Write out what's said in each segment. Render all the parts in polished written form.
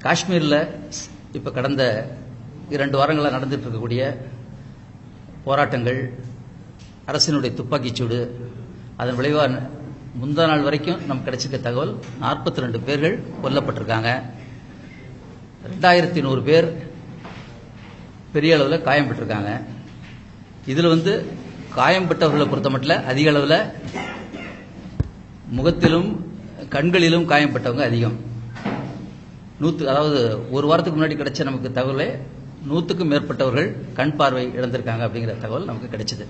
காஷ்மீரில் இப்போ கடந்த 2 வாரங்களாக நடந்துட்டு இருக்கக்கூடிய போராட்டங்கள், அரசினுடைய துப்பாக்கிச்சூடு, அதன் விளைவாக முந்தா நாள் வரைக்கும் நமக்கு கிடைச்சிருக்க தகவல் 42 பேர்கள் கொல்லப்பட்டிருக்காங்க. 2100 பேர் பெரிய அளவில் காயம்பட்டிருக்காங்க. இதில் காயம்பட்டவர்களை பொறுத்த மட்டும் அதிக அளவில் முகத்திலும் கண்களிலும் காயம்பட்டவங்க அதிகம். அதாவது ஒரு வாரத்துக்கு முன்னாடி கிடைச்ச நமக்கு தகவலே 100க்கும் மேற்பட்டவர்கள் கண் பார்வை இழந்திருக்காங்க அப்படிங்கிற தகவல் நமக்கு கிடைச்சது.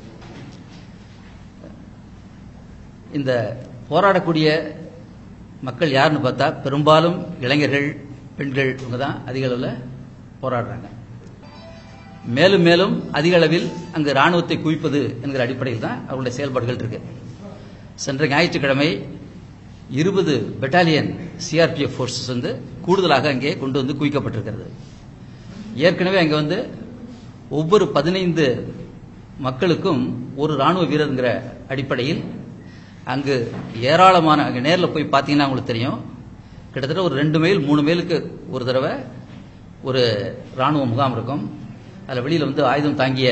இந்த போராடக்கூடிய மக்கள் யாருன்னு பார்த்தா பெரும்பாலும் இளைஞர்கள், பெண்கள், இவங்க தான் அதிக அளவில் போராடுறாங்க. மேலும் மேலும் அதிக அளவில் அங்கு ராணுவத்தை குவிப்பது என்கிற அடிப்படையில் தான் அவருடைய செயல்பாடுகள் இருக்கு. சென்ற ஞாயிற்றுக்கிழமை 20 பெட்டாலியன் சிஆர்பிஎஃப் போர்சஸ் கூடுதலாக அங்கே கொண்டு குவிக்கப்பட்டிருக்கிறது. ஏற்கனவே அங்கே ஒவ்வொரு 15 மக்களுக்கும் ஒரு ராணுவ வீரர்ங்கிற அடிப்படையில் அங்கு ஏராளமான, அங்கே நேரில் போய் பார்த்தீங்கன்னா உங்களுக்கு தெரியும், கிட்டத்தட்ட ஒரு 2 மைல் 3 மைலுக்கு ஒரு தடவை ஒரு ராணுவ முகாம் இருக்கும். அதில் வெளியில் ஆயுதம் தாங்கிய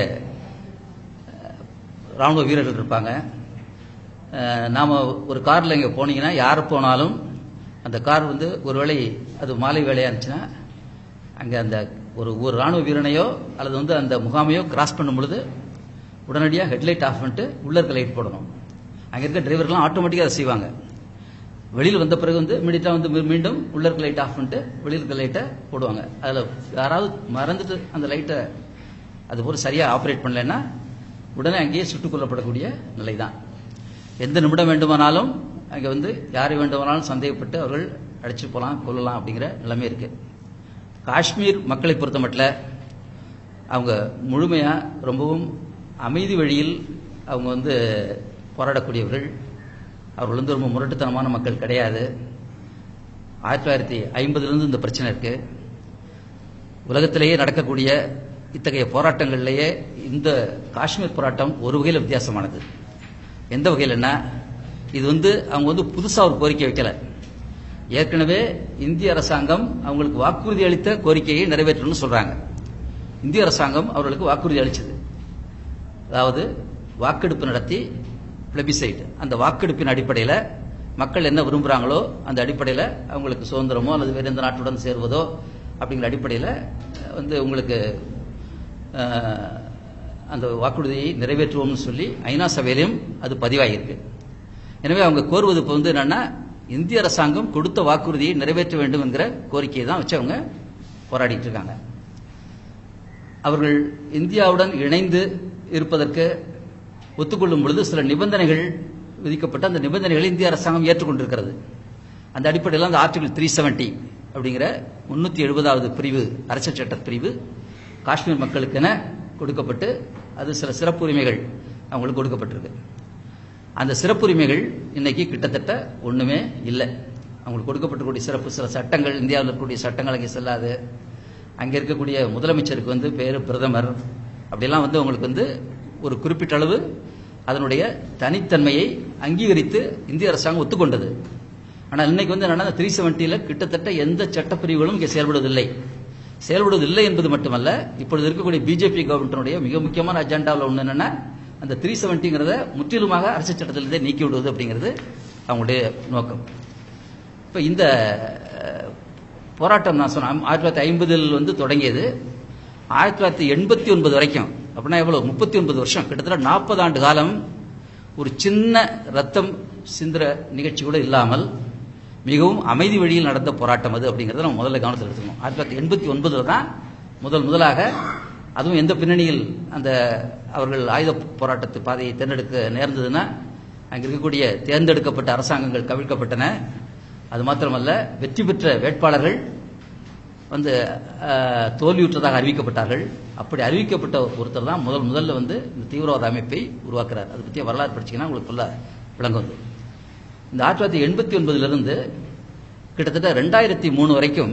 ராணுவ வீரர்கள் இருப்பாங்க. நாம் ஒரு காரில் இங்கே போனீங்கன்னா யார் போனாலும் அந்த கார் ஒருவேளை அது மாலை வேலையாக இருந்துச்சுன்னா அங்கே அந்த ஒரு ராணுவ வீரனையோ அல்லது அந்த முகாமையோ கிராஸ் பண்ணும் பொழுது உடனடியாக ஹெட்லைட் ஆஃப் பண்ணிட்டு உள்ள இருக்க லைட் போடணும். அங்கே இருக்க டிரைவர்லாம் ஆட்டோமேட்டிக்காக அதை செய்வாங்க. வெளியில் வந்த பிறகு இமீடியட்டாக மீண்டும் உள்ள இருக்க லைட் ஆஃப் பண்ணிட்டு வெளியில் இருக்க லைட்டை போடுவாங்க. அதில் யாராவது மறந்துட்டு அந்த லைட்டை அதுபோல் சரியாக ஆப்ரேட் பண்ணலைன்னா உடனே அங்கேயே சுட்டுக் கொல்லப்படக்கூடிய நிலை தான். எந்த நிமிடம் வேண்டுமானாலும் அங்கே யாரை வேண்டுமானாலும் சந்தேகப்பட்டு அவர்கள் அடிச்சு போகலாம், கொல்லலாம் அப்படிங்கிற நிலைமை இருக்கு. காஷ்மீர் மக்களை பொறுத்த மட்டும் அவங்க முழுமையாக ரொம்பவும் அமைதி வழியில் அவங்க போராடக்கூடியவர்கள். அவர்கள் ரொம்ப முரட்டுத்தனமான மக்கள் கிடையாது. 1950 இந்த பிரச்சனை இருக்கு. உலகத்திலேயே நடக்கக்கூடிய இத்தகைய போராட்டங்களிலேயே இந்த காஷ்மீர் போராட்டம் ஒரு வகையில் வித்தியாசமானது. எந்த வகையில்னா இது அவங்க புதுசா ஒரு கோரிக்கை வைக்கல. ஏற்கனவே இந்திய அரசாங்கம் அவங்களுக்கு வாக்குறுதி அளித்த கோரிக்கையை நிறைவேற்றணும்னு சொல்றாங்க. இந்திய அரசாங்கம் அவர்களுக்கு வாக்குறுதி அளிச்சது, அதாவது வாக்கெடுப்பு நடத்தி பிளபிசைட், அந்த வாக்கெடுப்பின் அடிப்படையில் மக்கள் என்ன விரும்புகிறாங்களோ அந்த அடிப்படையில் அவங்களுக்கு சுதந்திரமோ அல்லது வேறு எந்த நாட்டுடன் சேர்வதோ அப்படிங்கிற அடிப்படையில் உங்களுக்கு அந்த வாக்குறுதியை நிறைவேற்றுவோம்னு சொல்லி ஐநா சபையிலும் அது பதிவாகியிருக்கு. எனவே அவங்க கோருவது இப்போ என்னன்னா இந்திய அரசாங்கம் கொடுத்த வாக்குறுதியை நிறைவேற்ற வேண்டும் என்கிற கோரிக்கையை தான் வச்சு அவங்க போராடிட்டு இருக்காங்க. அவர்கள் இந்தியாவுடன் இணைந்து இருப்பதற்கு ஒத்துக்கொள்ளும் பொழுது சில நிபந்தனைகள் விதிக்கப்பட்ட அந்த நிபந்தனைகளை இந்திய அரசாங்கம் ஏற்றுக்கொண்டிருக்கிறது. அந்த அடிப்படையில் அந்த ஆர்டிகல் 370 அப்படிங்கிற 370வது பிரிவு அரசியல் சட்ட பிரிவு காஷ்மீர் மக்களுக்கென கொடுக்கப்பட்டு அது சில சிறப்புரிமைகள் அவங்களுக்கு கொடுக்கப்பட்டிருக்கு. அந்த சிறப்புரிமைகள் இன்னைக்கு கிட்டத்தட்ட ஒண்ணுமே இல்லை. அவங்களுக்கு கொடுக்கப்பட்டிருக்கூடிய சில சட்டங்கள், இந்தியாவில் இருக்கக்கூடிய சட்டங்கள் அங்கே செல்லாது. அங்கே இருக்கக்கூடிய முதலமைச்சருக்கு பேரு பிரதமர் அப்படிலாம் உங்களுக்கு ஒரு குறிப்பிட்ட அளவு அதனுடைய தனித்தன்மையை அங்கீகரித்து இந்திய அரசாங்கம் ஒத்துக்கொண்டது. ஆனால் இன்னைக்கு என்னன்னா 370 கிட்டத்தட்ட எந்த சட்டப்பிரிவுகளும் இங்கே செயல்படுவதில்லை என்பது மட்டுமல்ல, இப்பொழுது இருக்கக்கூடிய பிஜேபி கவர்மெண்டினுடைய மிக முக்கியமான அஜெண்டாவில் ஒன்று என்னன்னா அந்த 370ங்கிறத முற்றிலுமாக அரசியல் சட்டத்திலிருந்தே நீக்கி விடுவது அப்படிங்கிறது அவங்களுடைய நோக்கம். இப்போ இந்த போராட்டம் நான் சொன்னேன் 1950 தொடங்கியது. 1989 வரைக்கும், அப்படின்னா எவ்வளவு, 39 வருஷம், கிட்டத்தட்ட 40 ஆண்டு காலம் ஒரு சின்ன ரத்தம் சிந்துற நிகழ்ச்சி கூட இல்லாமல் மிகவும் அமைதி வழியில் நடந்த போராட்டம் அது அப்படிங்கிறத நம்ம முதல்ல கவனத்தில் எடுத்துக்கணும். 1989 தான் முதலாக, அதுவும் எந்த பின்னணியில் அந்த அவர்கள் ஆயுத போராட்டத்து பாதையை தேர்ந்தெடுக்க நேர்ந்ததுன்னா அங்கே இருக்கக்கூடிய தேர்ந்தெடுக்கப்பட்ட அரசாங்கங்கள் கவிழ்க்கப்பட்டன. அது மாத்திரமல்ல, வெற்றி பெற்ற வேட்பாளர்கள் தோல்வியுற்றதாக அறிவிக்கப்பட்டார்கள். அப்படி அறிவிக்கப்பட்ட ஒருத்தர் தான் முதல்ல இந்த தீவிரவாத அமைப்பை உருவாக்குறார். அதை பற்றிய வரலாறு படிச்சீங்கன்னா உங்களுக்கு ஃபுல்லா விளங்கும். இந்த 1989 கிட்டத்தட்ட 2003 வரைக்கும்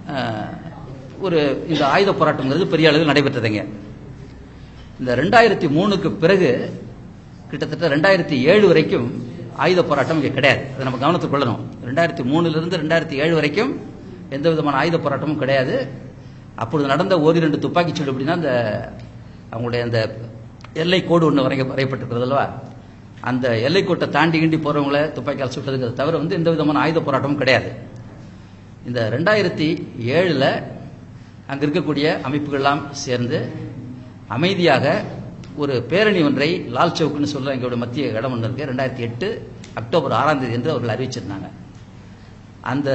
இந்த ஆயுத போராட்டம்ங்கிறது பெரிய அளவில் நடைபெற்றதுங்க. இந்த 2003க்கு பிறகு கிட்டத்தட்ட 2007 வரைக்கும் ஆயுத போராட்டம் இங்கே கிடையாது. அதை நம்ம கவனத்துக்கு கொள்ளணும். 2003 2007 வரைக்கும் எந்த விதமான ஆயுத போராட்டமும் கிடையாது. அப்பொழுது நடந்த ஓரிரண்டு துப்பாக்கிச்சூடு அப்படின்னா அந்த அவங்களுடைய அந்த எல்லை கோடு ஒன்று வரையப்பட்டிருக்கிறது அல்லவா, அந்த எல்லை கோட்டை தாண்டி கிண்டி போறவங்கள துப்பாக்கியால் சுட்டதுங்கிறத தவிர எந்த விதமான ஆயுத போராட்டமும் கிடையாது. இந்த 2007 அங்க இருக்கக்கூடிய அமைப்புகள்லாம் சேர்ந்து அமைதியாக ஒரு பேரணி ஒன்றை லால் சவுக்னு சொல்ல எங்களுடைய மத்திய இடம் ஒன்று இருக்கு, 2008 அக்டோபர் 6ஆம் தேதி என்று அவர்கள் அறிவிச்சிருந்தாங்க. அந்த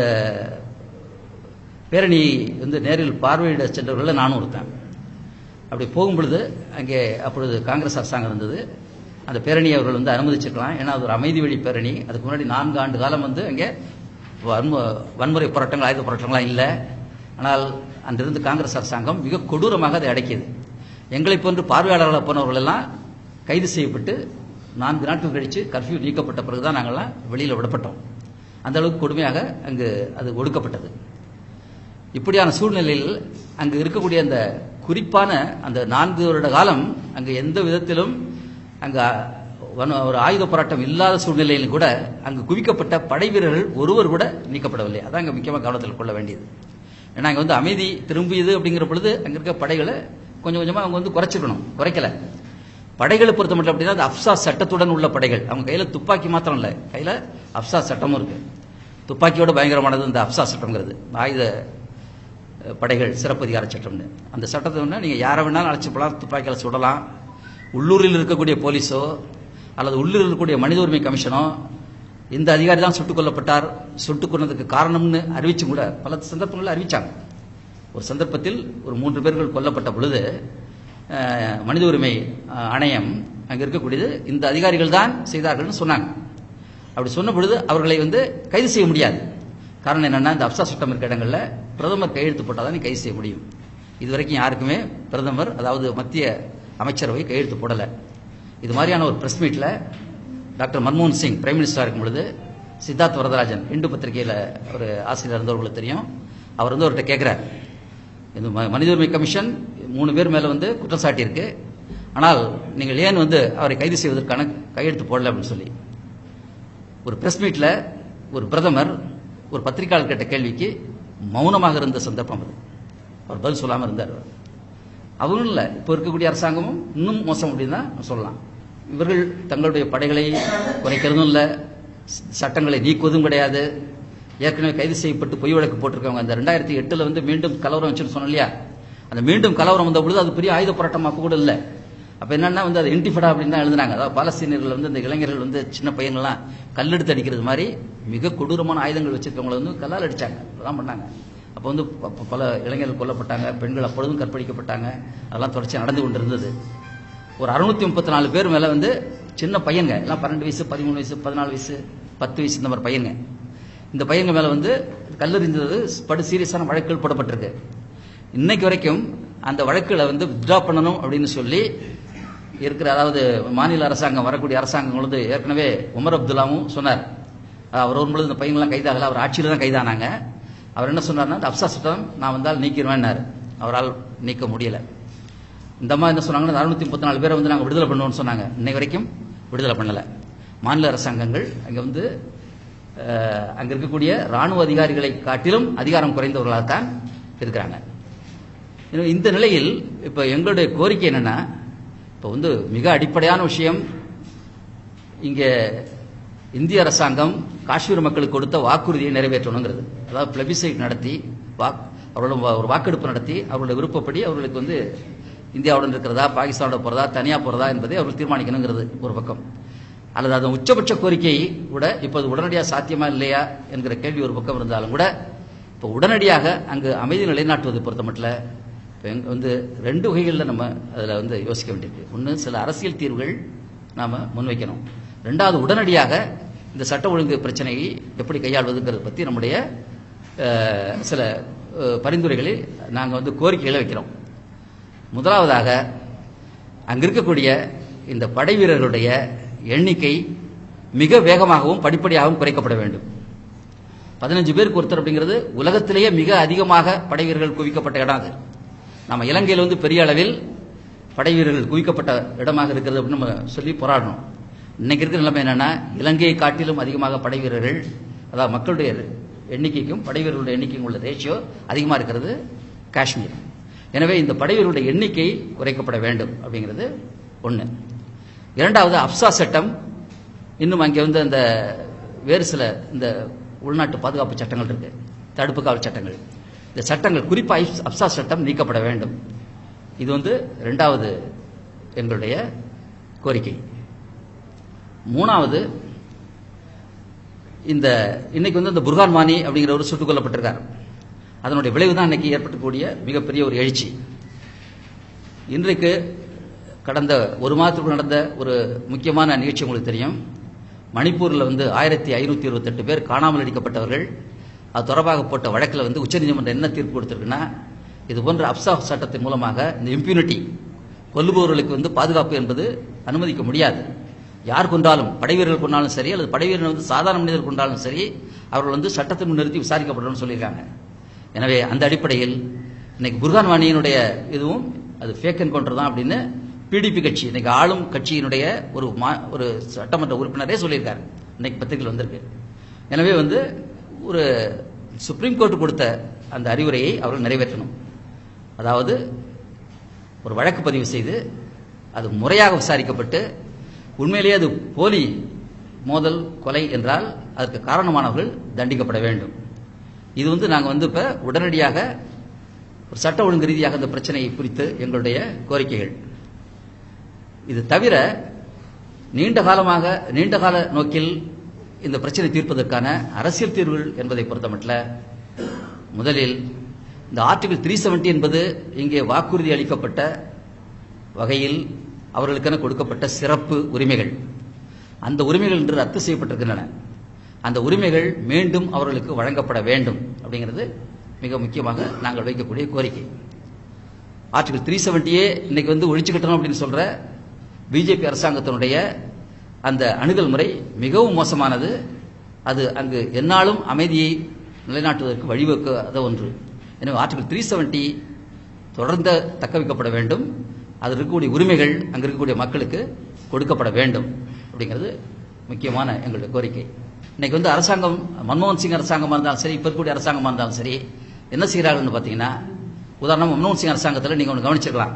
பேரணி நேரில் பார்வையிட சென்றவர்கள் நானும் ஒருத்தன். அப்படி போகும்பொழுது அங்கே அப்பொழுது காங்கிரஸ் அரசாங்கம் இருந்தது. அந்த பேரணியை அவர்கள் அனுமதிச்சிருக்கலாம், ஏன்னா அது ஒரு அமைதி வழி பேரணி. அதுக்கு முன்னாடி 4 ஆண்டு காலம் அங்கே வன்முறை போராட்டங்கள் ஆயுத போராட்டங்கள்லாம் இல்லை. ஆனால் அன்றிருந்து காங்கிரஸ் அரசாங்கம் மிக கொடூரமாக அதை அடக்கியது. எங்களை போன்று பார்வையாளர்களாக போனவர்கள் எல்லாம் கைது செய்யப்பட்டு 4 நாட்கள் கழித்து கர்ஃபியூ நீக்கப்பட்ட பிறகுதான் நாங்கள்லாம் வெளியில் விடப்பட்டோம். அந்த அளவுக்கு கொடுமையாக அங்கு அது ஒடுக்கப்பட்டது. இப்படியான சூழ்நிலையில் அங்கு இருக்கக்கூடிய அந்த குறிப்பான அந்த 4 வருட காலம் அங்கு எந்த விதத்திலும் அங்கு ஒரு ஆயுத போராட்டம் இல்லாத சூழ்நிலையில் கூட அங்கு குவிக்கப்பட்ட படை வீரர்கள் ஒருவர் கூட நீக்கப்படவில்லை. அதான் அங்கே முக்கியமாக கவனத்தில் கொள்ள வேண்டியது. ஏன்னா அங்கே அமைதி திரும்பியது அப்படிங்கிற பொழுது அங்கே இருக்க படைகளை கொஞ்சம் கொஞ்சமாக அவங்க குறைச்சிக்கணும், குறைக்கல. படைகளை பொறுத்த மட்டும் அப்படின்னா அது அப்சா சட்டத்துடன் உள்ள படைகள். அவங்க கையில துப்பாக்கி மாத்திரம் இல்லை, கையில அப்சா சட்டமும் இருக்கு. துப்பாக்கியோட பயங்கரமானது இந்த அப்சா சட்டம்ங்கிறது, ஆயுத படைகள் சிறப்பு அதிகார சட்டம்னு. அந்த சட்டத்தை நீங்க யாரை வேணாலும் அழைச்சி போலாம், துப்பாக்கியால் சுடலாம். உள்ளூரில் இருக்கக்கூடிய போலீஸோ அல்லது உள்ளூரில் இருக்கக்கூடிய மனித உரிமை கமிஷனோ இந்த அதிகாரி தான் சுட்டுக் கொல்லப்பட்டார், சுட்டுக் கொண்டதுக்கு காரணம்னு அறிவிச்சு கூட பல சந்தர்ப்பங்களில் அறிவிச்சாங்க. ஒரு சந்தர்ப்பத்தில் ஒரு 3 பேர்கள் கொல்லப்பட்ட பொழுது மனித உரிமை ஆணையம் அங்க இருக்கக்கூடியது இந்த அதிகாரிகள் தான் செய்தார்கள் சொன்னாங்க. அப்படி சொன்ன பொழுது அவர்களை கைது செய்ய முடியாது. காரணம் என்னன்னா இந்த அப்சா சட்டம் இருக்க இடங்களில் பிரதமர் கையெழுத்து போட்டாதான் கைது செய்ய முடியும். இதுவரைக்கும் யாருக்குமே பிரதமர் அதாவது மத்திய அமைச்சரவை கையெழுத்து போடல. இது மாதிரியான ஒரு பிரஸ் மீட்ல டாக்டர் மன்மோகன் சிங் பிரைம் மினிஸ்டரா இருக்கும் பொழுது சித்தார்த் வரதராஜன் இந்து பத்திரிகையில் ஒரு ஆசிரியர் இருந்தவர்களுக்கு தெரியும். அவர் அவர்கிட்ட கேட்கிறார், இந்த மனித உரிமை கமிஷன் 3 பேர் மேல குற்றம் சாட்டி இருக்கு, ஆனால் நீங்கள் ஏன் அவரை கைது செய்வதற்கான கையெழுத்து போடல அப்படின்னு சொல்லி. ஒரு பிரஸ் மீட்ல ஒரு பிரதமர் ஒரு பத்திரிகையாளர் கேட்ட கேள்விக்கு மௌனமாக இருந்த சந்தர்ப்பம் அது. அவர் பதில் சொல்லாம இருந்தார். அவரும் இல்லை, இப்போ இருக்கக்கூடிய அரசாங்கமும் இன்னும் மோசம் அப்படின்னு தான் சொல்லலாம். இவர்கள் தங்களுடைய படைகளை குறைக்கிறதும் இல்லை, சட்டங்களை நீக்குவதும் கிடையாது. ஏற்கனவே கைது செய்யப்பட்டு பொய் வழக்கு போட்டிருக்காங்க. அந்த 2008 மீண்டும் கலவரம் வச்சுன்னு சொன்னோம் இல்லையா, அந்த மீண்டும் கலவரம் வந்த பொழுது அது பெரிய ஆயுத போராட்டம் அப்போ கூட இல்லை. அப்ப என்னன்னா அது இன்டிஃபடா அப்படின்னு தான் எழுதினாங்க. அதாவது பாலஸ்தீனியர்கள் இந்த இளைஞர்கள் சின்ன பையன்கள்லாம் கல்லெடுத்து அடிக்கிறது மாதிரி மிக கொடூரமான ஆயுதங்கள் வச்சிருக்கவங்களை கல்லால் அடிச்சாங்க, அதெல்லாம் பண்ணாங்க. அப்போ பல இளைஞர்கள் கொல்லப்பட்டாங்க, பெண்கள் அப்பொழுதும் கற்பழிக்கப்பட்டாங்க. அதெல்லாம் தொடர்ச்சியாக நடந்து கொண்டு இருந்தது. ஒரு 634 பேர் மேல சின்ன பையங்க எல்லாம் 12 வயசு 13 வயசு 14 வயசு 10 வயசு இந்த மாதிரி பையங்க. இந்த பையங்க மேல கல்லெறிந்தது படு சீரியஸான வழக்குகள் போடப்பட்டிருக்கு. இன்னைக்கு வரைக்கும் அந்த வழக்குகளை வித்ட்ரா பண்ணணும் அப்படின்னு சொல்லி இருக்கிற, அதாவது மாநில அரசாங்கம் வரக்கூடிய அரசாங்கம் ஏற்கனவே உமர் அப்துல்லாவும் சொன்னார். அவர் வரும்பொழுது இந்த பையன்லாம் கைதாகல, அவர் ஆட்சியில் தான் கைதானாங்க. அவர் என்ன சொன்னார்னா அப்சா சட்டம் நான் வந்தால் நீக்கிடுவேன்னாரு. அவரால் நீக்க முடியல. இந்த மாதிரி என்ன சொன்னாங்கன்னா 634 பேரை நாங்கள் விடுதலை பண்ணுவோம்னு சொன்னாங்க. இன்னைக்கு வரைக்கும் விடுதலை பண்ணல. மாநில அரசாங்கங்கள் அங்கே அங்க இருக்கக்கூடிய ராணுவ அதிகாரிகளை காட்டிலும் அதிகாரம் குறைந்தவர்களாகத்தான் இருக்கிறாங்க. இந்த நிலையில் இப்ப எங்களுடைய கோரிக்கை என்னன்னா, இப்ப மிக அடிப்படையான விஷயம், இங்க இந்திய அரசாங்கம் காஷ்மீர் மக்களுக்கு கொடுத்த வாக்குறுதியை நிறைவேற்றணுங்கிறது. அதாவது பிளபிசைட் நடத்தி அவர்களோட ஒரு வாக்கெடுப்பு நடத்தி அவர்களுடைய விருப்பப்படி அவர்களுக்கு இந்தியாவுடன் இருக்கிறதா பாகிஸ்தானோட போறதா தனியா போறதா என்பதை அவர்கள் தீர்மானிக்கணுங்கிறது ஒரு பக்கம். அல்லது அதன் உச்சபட்ச கோரிக்கை கூட இப்போது உடனடியாக சாத்தியமா இல்லையா என்கிற கேள்வி ஒரு பக்கம் இருந்தாலும் கூட இப்போ உடனடியாக அங்கு அமைதி நிலைநாட்டுவது பொறுத்த மட்டும் 2 வகைகளில் நம்ம அதில் யோசிக்க வேண்டியிருக்கு. ஒன்று, சில அரசியல் தீர்வுகள் நாம முன்வைக்கணும். 2வது, உடனடியாக இந்த சட்ட ஒழுங்கு பிரச்சனையை எப்படி கையாள்வதுங்கிறத பற்றி நம்முடைய சில பரிந்துரைகளை நாங்கள் கோரிக்கைகளை வைக்கிறோம். முதலாவதாக, அங்க இருக்கக்கூடிய இந்த படை வீரர்களுடைய எண்ணிக்கை மிக வேகமாகவும் படிப்படியாகவும் குறைக்கப்பட வேண்டும். 15 பேருக்கு ஒருத்தர் அப்படிங்கிறது உலகத்திலேயே மிக அதிகமாக படை வீரர்கள் குவிக்கப்பட்ட இடம் அது. நம்ம இலங்கையில் பெரிய அளவில் படை வீரர்கள் குவிக்கப்பட்ட இடமாக இருக்கிறது அப்படின்னு நம்ம சொல்லி போராடணும். இன்னைக்கு இருக்கிற நிலைமை என்னன்னா, இலங்கையை காட்டிலும் அதிகமாக படை வீரர்கள், அதாவது மக்களுடைய எண்ணிக்கைக்கும் படை வீரர்களுடைய எண்ணிக்கைக்கும் உள்ள ரேஷியோ அதிகமாக இருக்கிறது காஷ்மீர். எனவே இந்த படை வீரர்களுடைய எண்ணிக்கை குறைக்கப்பட வேண்டும் அப்படிங்கிறது ஒன்று. இரண்டாவது, அப்சா சட்டம் இன்னும் அங்கே வந்து அந்த வேறு சில இந்த உள்நாட்டு பாதுகாப்பு சட்டங்கள் இருக்கு, தடுப்பு காவல் சட்டங்கள், இந்த சட்டங்கள் குறிப்பாக அப்சா சட்டம் நீக்கப்பட வேண்டும். இது வந்து இரண்டாவது எங்களுடைய கோரிக்கை. மூணாவது, இந்த இன்னைக்கு வந்து இந்த புர்ஹான் வானி அப்படிங்கிறவர் சுட்டுக் கொல்லப்பட்டிருக்கார். அதனுடைய விளைவு தான் இன்னைக்கு ஏற்பட்டக்கூடிய மிகப்பெரிய ஒரு எழுச்சி. இன்றைக்கு கடந்த ஒரு மாதத்துக்கு நடந்த ஒரு முக்கியமான நிகழ்ச்சி உங்களுக்கு தெரியும். மணிப்பூரில் வந்து 1528 பேர் காணாமல் அடிக்கப்பட்டவர்கள். அது தொடர்பாக போட்ட வழக்கில் வந்து உச்சநீதிமன்றம் என்ன தீர்ப்பு கொடுத்திருக்குன்னா, இது போன்ற அப்சா சட்டத்தின் மூலமாக இந்த இம்யூனிட்டி, கொல்லுபவர்களுக்கு வந்து பாதுகாப்பு என்பது அனுமதிக்க முடியாது. யார் கொண்டாலும், படை வீரர்கள் கொண்டாலும் சரி, அல்லது படை வீரர்கள் வந்து சாதாரண மனிதர்கள் கொண்டாலும் சரி, அவர்கள் வந்து சட்டத்தை முன்னிறுத்தி விசாரிக்கப்படணும்னு சொல்லியிருக்காங்க. எனவே அந்த அடிப்படையில் இன்னைக்கு புர்ஹான் வானியினுடைய இதுவும் அது ஃபேக் என்கவுண்டர் தான் அப்படின்னு பிடிபி கட்சி, இன்னைக்கு ஆளும் கட்சியினுடைய ஒரு சட்டமன்ற உறுப்பினரே சொல்லியிருக்காரு, இன்னைக்கு பத்திரிகையில் வந்திருக்கு. எனவே வந்து ஒரு சுப்ரீம் கோர்ட் கொடுத்த அந்த அறிவுரையை அவர்கள் நிறைவேற்றணும். அதாவது ஒரு வழக்கு பதிவு செய்து அது முறையாக விசாரிக்கப்பட்டு உண்மையிலேயே அது போலி மோதல் கொலை என்றால் அதற்கு காரணமானவர்கள் தண்டிக்கப்பட வேண்டும். இது வந்து நாங்கள் வந்து இப்ப உடனடியாக ஒரு சட்ட ஒழுங்கு ரீதியாக இந்த பிரச்சனையை குறித்து எங்களுடைய கோரிக்கைகள். இது தவிர நீண்டகால நோக்கில் இந்த பிரச்சனை தீர்ப்பதற்கான அரசியல் தீர்வுகள் என்பதை பொறுத்தமட்டில் முதலில் இந்த ஆர்டிகல் 370 என்பது இங்கே வாக்குறுதி அளிக்கப்பட்ட வகையில் அவர்களுக்கென கொடுக்கப்பட்ட சிறப்பு உரிமைகள், அந்த உரிமைகள் இன்று ரத்து செய்யப்பட்டிருக்கின்றன. அந்த உரிமைகள் மீண்டும் அவர்களுக்கு வழங்கப்பட வேண்டும் அப்படிங்கிறது மிக முக்கியமாக நாங்கள் வைக்கக்கூடிய கோரிக்கை. ஆர்டிகல் 370 இன்னைக்கு வந்து ஒழிச்சுக்கிட்டோம் அப்படின்னு சொல்ற பிஜேபி அரசாங்கத்தினுடைய அந்த அணுகல் முறை மிகவும் மோசமானது. அது அங்கு எந்நாளும் அமைதியை நிலைநாட்டுவதற்கு வழிவகுக்காத ஒன்று. எனவே ஆர்டிகல் 370 தொடர்ந்து தக்க வைக்கப்பட வேண்டும். அது இருக்கக்கூடிய உரிமைகள் அங்கு இருக்கக்கூடிய மக்களுக்கு கொடுக்கப்பட வேண்டும் அப்படிங்கிறது முக்கியமான எங்களுடைய கோரிக்கை. இன்னைக்கு வந்து அரசாங்கம், மன்மோகன் சிங் அரசாங்கமாக இருந்தாலும் சரி, இப்ப இருக்கக்கூடிய அரசாங்கமாக இருந்தாலும் சரி, என்ன செய்கிறார்கள் பார்த்தீங்கன்னா, உதாரணம் மன்மோகன் சிங் அரசாங்கத்தில் நீங்க ஒன்று கவனிச்சிருக்கலாம்,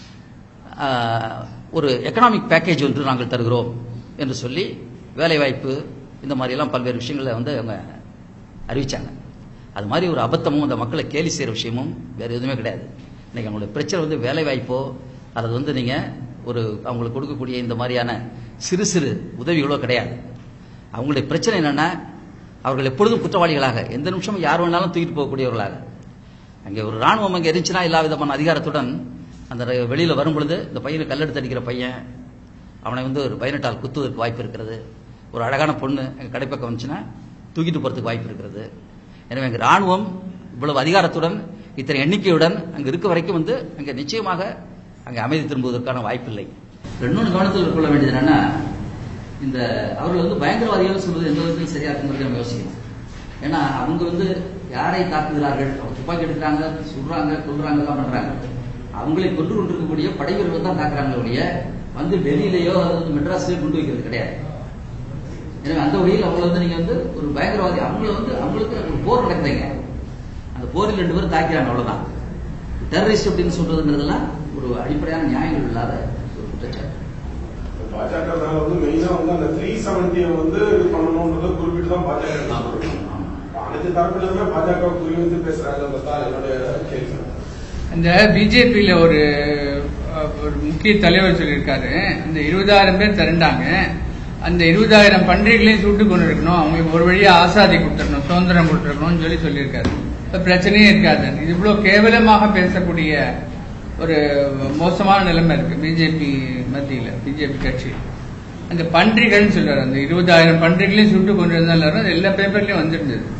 ஒரு எக்கனாமிக் பேக்கேஜ் ஒன்று நாங்கள் தருகிறோம் என்று சொல்லி வேலைவாய்ப்பு இந்த மாதிரி எல்லாம் பல்வேறு விஷயங்களை வந்து அவங்க அறிவிச்சாங்க. அது மாதிரி ஒரு அபத்தமும் அந்த மக்களை கேலி செய்கிற விஷயமும் வேறு எதுவுமே கிடையாது. இன்னைக்கு அவங்களுடைய பிரச்சனை வந்து வேலைவாய்ப்போ அல்லது வந்து நீங்க ஒரு அவங்களுக்கு கொடுக்கக்கூடிய இந்த மாதிரியான சிறு சிறு உதவிகளோ கிடையாது. அவங்களுடைய பிரச்சனை என்னன்னா, அவர்கள் எப்பொழுதும் குற்றவாளிகளாக, எந்த நிமிஷமும் யார் வேணாலும் தூக்கிட்டு போகக்கூடியவர்களாக, அங்கே ஒரு ராணுவம் அங்கே இருந்துச்சுன்னா எல்லா விதமான அதிகாரத்துடன் அந்த வெளியில வரும் பொழுது இந்த பையனை கல்லெடுத்து அடிக்கிற பையன், அவனை வந்து ஒரு பயனட்டால் குத்துவதற்கு வாய்ப்பு இருக்கிறது. ஒரு அழகான பொண்ணு எங்க கடைப்பக்கம் வந்துச்சுன்னா தூக்கிட்டு போறதுக்கு வாய்ப்பு இருக்கிறது. எனவே எங்க ராணுவம் இவ்வளவு அதிகாரத்துடன் இத்தனை எண்ணிக்கையுடன் அங்க இருக்க வரைக்கும் வந்து அங்க நிச்சயமாக அங்க அமைதி திரும்புவதற்கான வாய்ப்பில்லை. இன்னொன்று கவனத்தில் கொள்ள வேண்டியது என்னன்னா, இந்த அவர்கள் வந்து பயங்கரவாதிகள் சொல்வது எந்த விதத்தில் சரியா இருக்குங்கிறத நம்ம யோசிக்கணும். ஏன்னா அவங்க வந்து யாரை தாக்குகிறார்கள், அவங்க துப்பாக்கி எடுக்கிறாங்க, சுடுறாங்க, கொல்றாங்க தான் பண்றாங்க. அவங்களை கொண்டு கொண்டிருக்கக்கூடிய படை வீரர்கள் தான் தாக்குறாங்க ஒழிய வந்து டெல்லியிலேயோ அல்லது மெட்ராஸ்லயோ கொண்டு வைக்கிறது கிடையாது. எனவே அந்த வகையில் அவங்களை வந்து நீங்க வந்து ஒரு பயங்கரவாதி, அவங்களை வந்து அவங்களுக்கு ஒரு போர் நடக்குதுங்க, அந்த போரில் 2 பேரும் தாக்கிறாங்க, அவ்வளவுதான். டெரரிஸ்ட் அப்படின்னு சொல்றதுங்கிறதுலாம் ஒரு அடிப்படையான நியாயங்கள் இல்லாத ஒரு குற்றச்சாட்டு. பாஜக வந்து மெயினா வந்து அந்த 370 வந்து இது பண்ணணும்ன்றத குறிப்பிட்டு தான் பாஜக அனைத்து தரப்பிலுமே பாஜக குறித்து பேசுறாங்க. என்னுடைய கேள்வி, அந்த பிஜேபியில ஒரு முக்கிய தலைவர் சொல்லியிருக்காரு, இந்த 20,000 பேர் திரண்டாங்க, அந்த 20,000 பன்றிகளையும் சுட்டு கொண்டு இருக்கணும், அவங்களுக்கு ஒரு வழியா ஆசாதி கொடுத்துருக்கணும், சுதந்திரம் கொடுத்துருக்கணும்னு சொல்லியிருக்காரு. பிரச்சனையே இருக்காது. இது இவ்வளவு கேவலமாக பேசக்கூடிய ஒரு மோசமான நிலைமை இருக்கு பிஜேபி மத்தியில, பிஜேபி கட்சி. அந்த பன்றிகள்னு சொல்றாரு, அந்த 20,000 பன்றிகளையும் சுட்டு கொண்டு இருந்தாலும் எல்லா பேப்பர்லயும் வந்துருந்தது.